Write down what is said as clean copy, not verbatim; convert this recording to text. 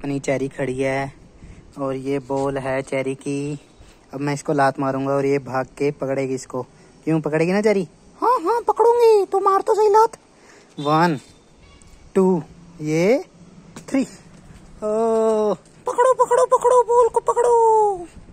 अपनी चेरी खड़ी है और ये बॉल है चेरी की। अब मैं इसको लात मारूंगा और ये भाग के पकड़ेगी इसको। क्यों पकड़ेगी ना चेरी? हाँ हाँ पकड़ूंगी, तो मार तो सही लात। 1 2 ये 3। ओ पकड़ो पकड़ो पकड़ो, बॉल को पकड़ो।